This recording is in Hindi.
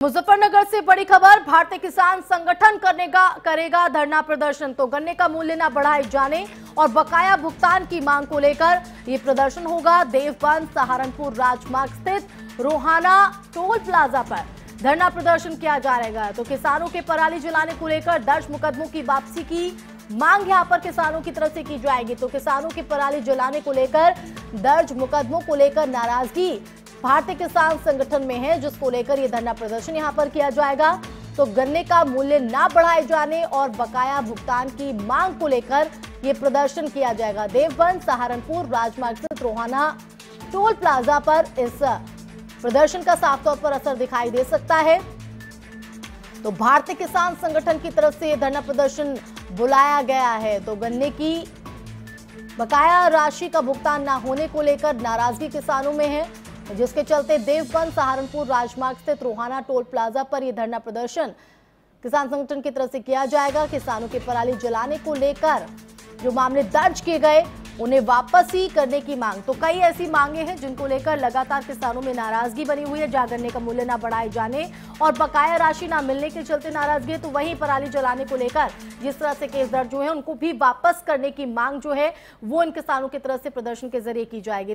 मुजफ्फरनगर से बड़ी खबर। भारतीय किसान संगठन करेगा धरना प्रदर्शन। तो गन्ने का मूल्य न बढ़ाए जाने और बकाया भुगतान की मांग को लेकर यह प्रदर्शन होगा। देवबंद सहारनपुर राजमार्ग स्थित रोहाना टोल प्लाजा पर धरना प्रदर्शन किया जाएगा। तो किसानों के पराली जलाने को लेकर दर्ज मुकदमों की वापसी की मांग यहां पर किसानों की तरफ से की जाएगी। तो किसानों की पराली जलाने को लेकर दर्ज मुकदमों को लेकर नाराजगी भारतीय किसान संगठन में है, जिसको लेकर यह धरना प्रदर्शन यहां पर किया जाएगा। तो गन्ने का मूल्य ना बढ़ाए जाने और बकाया भुगतान की मांग को लेकर यह प्रदर्शन किया जाएगा। देवबंद सहारनपुर राजमार्ग स्थित रोहाना टोल प्लाजा पर इस प्रदर्शन का साफ तौर पर असर दिखाई दे सकता है। तो भारतीय किसान संगठन की तरफ से यह धरना प्रदर्शन बुलाया गया है। तो गन्ने की बकाया राशि का भुगतान ना होने को लेकर नाराजगी किसानों में है, जिसके चलते देवबंद सहारनपुर राजमार्ग स्थित रोहाना टोल प्लाजा पर यह धरना प्रदर्शन किसान संगठन की तरफ से किया जाएगा। किसानों की पराली जलाने को लेकर जो मामले दर्ज किए गए उन्हें वापसी करने की मांग। तो कई ऐसी मांगे हैं जिनको लेकर लगातार किसानों में नाराजगी बनी हुई है। जहां गन्ने का मूल्य ना बढ़ाए जाने और बकाया राशि ना मिलने के चलते नाराजगी है, तो वहीं पराली जलाने को लेकर जिस तरह से केस दर्ज हुए हैं उनको भी वापस करने की मांग जो है वो इन किसानों की तरफ से प्रदर्शन के जरिए की जाएगी।